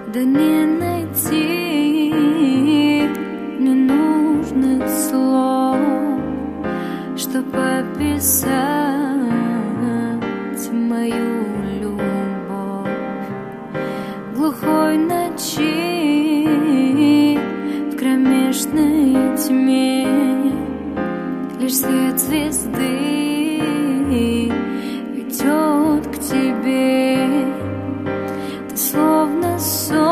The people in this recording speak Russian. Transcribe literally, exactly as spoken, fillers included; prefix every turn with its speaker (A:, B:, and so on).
A: Да не найти ненужных слов, чтоб описать мою любовь. В глухой ночи, в кромешной тьме, лишь свет звезды ведет к тебе. Ты словно сон,